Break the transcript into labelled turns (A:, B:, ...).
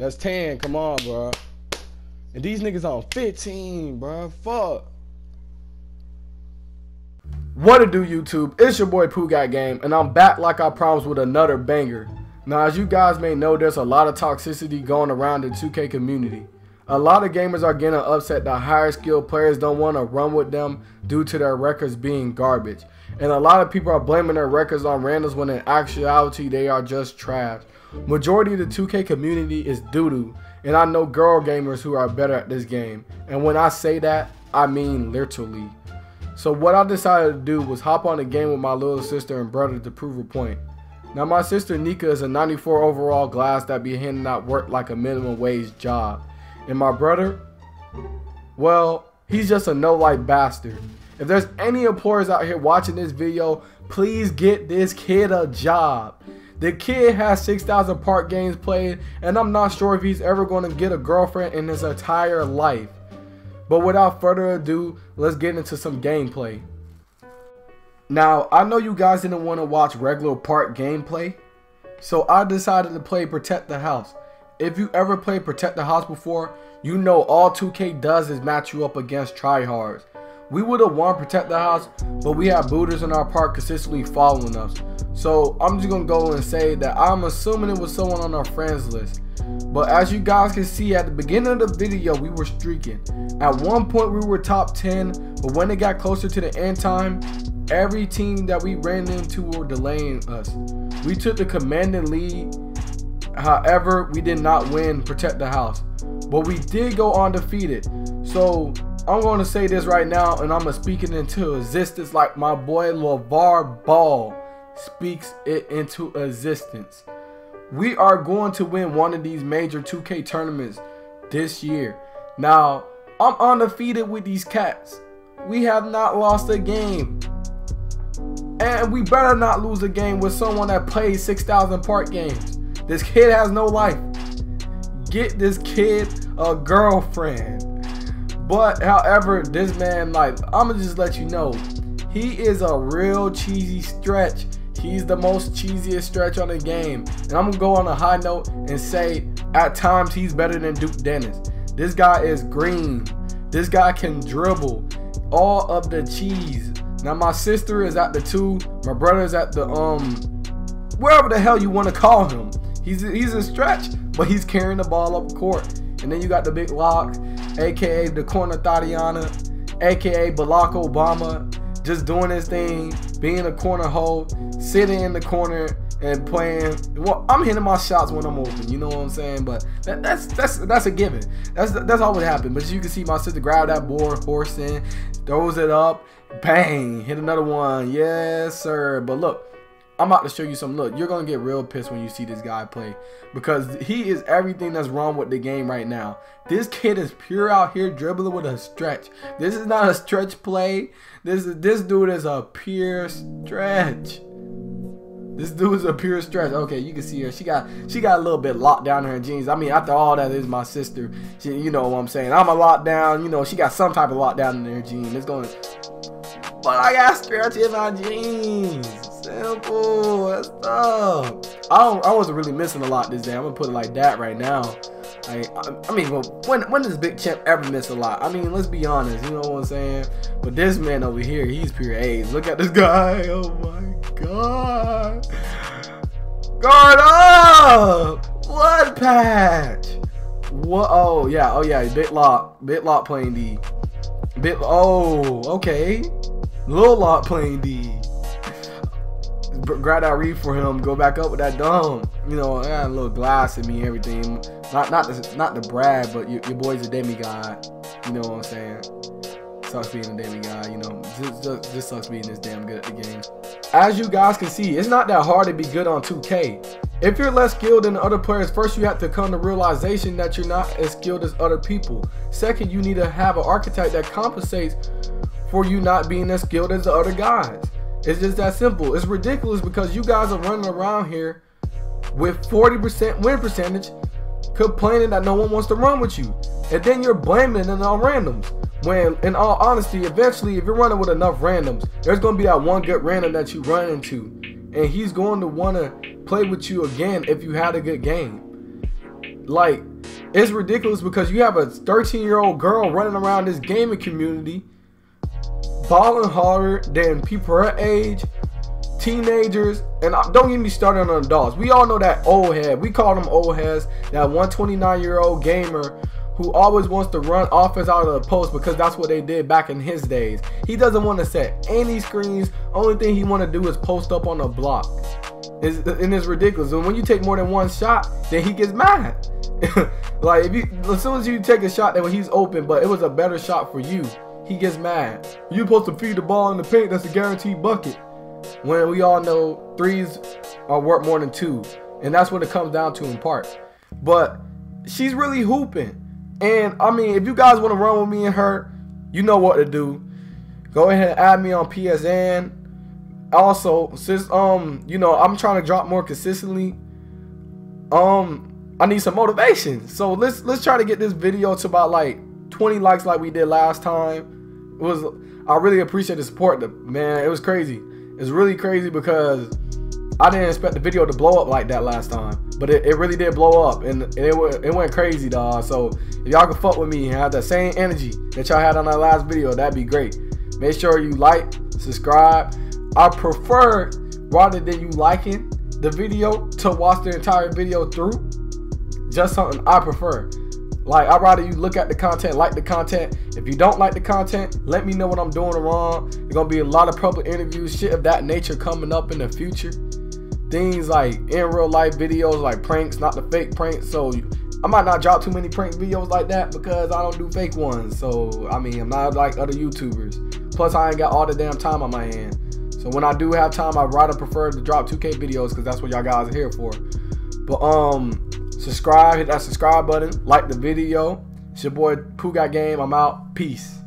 A: That's 10. Come on, bro. And these niggas on 15, bro. Fuck. What it do, YouTube? It's your boy Pooh Got Game, and I'm back like I promised with another banger. Now, as you guys may know, there's a lot of toxicity going around the 2K community. A lot of gamers are getting upset that higher skilled players don't want to run with them due to their records being garbage. And a lot of people are blaming their records on randoms when in actuality they are just trash. Majority of the 2K community is doo-doo, and I know girl gamers who are better at this game. And when I say that, I mean literally. So what I decided to do was hop on the game with my little sister and brother to prove a point. Now my sister Nika is a 94 overall glass that be handing out work like a minimum wage job. And my brother, well, he's just a no-life bastard. If there's any employers out here watching this video, please get this kid a job. The kid has 6,000 park games played, and I'm not sure if he's ever going to get a girlfriend in his entire life. But without further ado, let's get into some gameplay. Now, I know you guys didn't want to watch regular park gameplay, so I decided to play Protect the House. If you ever played Protect the House before, you know all 2K does is match you up against tryhards. We would have won Protect the House, but we have booters in our park consistently following us. So I'm just going to go and say that I'm assuming it was someone on our friends list. But as you guys can see at the beginning of the video, we were streaking. At one point we were top 10, but when it got closer to the end time, every team that we ran into were delaying us. We took the commanding lead. However, we did not win Protect the House, but we did go undefeated. So I'm going to say this right now, and I'm going to speak it into existence like my boy LeVar Ball speaks it into existence. We are going to win one of these major 2K tournaments this year. Now, I'm undefeated with these cats. We have not lost a game. And we better not lose a game with someone that plays 6,000 park games. This kid has no life. Get this kid a girlfriend. But however, this man, like, I'ma just let you know, he is a real cheesy stretch. He's the most cheesiest stretch on the game. And I'm gonna go on a high note and say at times he's better than Duke Dennis. This guy is green. This guy can dribble. All of the cheese. Now my sister is at the 2. My brother is at the wherever the hell you want to call him. He's a stretch, but he's carrying the ball up court. And then you got the big lock, aka the corner Tatiana, aka Barack Obama, just doing his thing, being a corner hole, sitting in the corner and playing. Well, I'm hitting my shots when I'm open, you know what I'm saying? But that's a given. That's all what happened. But as you can see, my sister grabbed that board, horse in, throws it up, bang, hit another one. Yes, sir. But look, I'm about to show you some. Look, you're gonna get real pissed when you see this guy play, because he is everything that's wrong with the game right now. This kid is pure out here dribbling with a stretch. This is not a stretch play. This dude is a pure stretch. This dude is a pure stretch. Okay, you can see her. She got a little bit locked down in her jeans. I mean, after all that, is my sister. You know what I'm saying? I'm a lockdown. You know, she got some type of lockdown in her jeans. It's going. But I got stretch in my jeans. Simple. That's tough. I wasn't really missing a lot this day. I'm gonna put it like that right now. I mean, well, when does Big Champ ever miss a lot? I mean, let's be honest. You know what I'm saying? But this man over here, he's pure A's. Look at this guy. Oh my god. Guard up. Blood patch. What? Oh yeah. Bit lock playing D. Oh, okay. Lil Lock playing D. Grab that read for him. Go back up with that dome. You know, I got a little glass in me. Everything. Not the brag, but your boy's a demigod. You know what I'm saying? Sucks being a demigod. You know, just sucks being this damn good at the game. As you guys can see, it's not that hard to be good on 2K. If you're less skilled than the other players, first you have to come to realization that you're not as skilled as other people. Second, you need to have an archetype that compensates for you not being as skilled as the other guys. It's just that simple. It's ridiculous because you guys are running around here with 40% win percentage, complaining that no one wants to run with you, and then you're blaming it on randoms. When in all honesty, eventually if you're running with enough randoms, there's going to be that one good random that you run into, and he's going to want to play with you again if you had a good game. Like, It's ridiculous because you have a 13-year-old girl running around this gaming community, balling harder than people her age, teenagers, and don't get me started on adults. We all know that old head. We call them old heads. That 129-year-old gamer who always wants to run offense out of the post because that's what they did back in his days. He doesn't want to set any screens. Only thing he want to do is post up on the block. And it's ridiculous. And when you take more than one shot, then he gets mad. Like as soon as you take a shot that when he's open, but it was a better shot for you, he gets mad. You're supposed to feed the ball in the paint. That's a guaranteed bucket. When we all know threes are worth more than two, and that's what it comes down to in part. But she's really hooping. And I mean, if you guys want to run with me and her, you know what to do. Go ahead and add me on PSN. Also, since you know, I'm trying to drop more consistently, I need some motivation. So let's try to get this video to about like 20 likes like we did last time. I really appreciate the support, man. It was crazy. It's really crazy because I didn't expect the video to blow up like that last time, but it really did blow up, and it went crazy, dog. So if y'all can fuck with me and have that same energy that y'all had on that last video, that'd be great. Make sure you like, subscribe. I prefer, rather than you liking the video, to watch the entire video through. Just something I prefer. Like, I'd rather you look at the content, like the content. If you don't like the content, let me know what I'm doing wrong. There's gonna be a lot of public interviews, shit of that nature coming up in the future. Things like in real life videos, like pranks, not the fake pranks. So I might not drop too many prank videos like that because I don't do fake ones. So I mean, I'm not like other YouTubers. Plus, I ain't got all the damn time on my hand. So when I do have time, I'd rather prefer to drop 2K videos because that's what y'all guys are here for. But subscribe, hit that subscribe button, like the video. It's your boy Pooh Got Game. I'm out. Peace.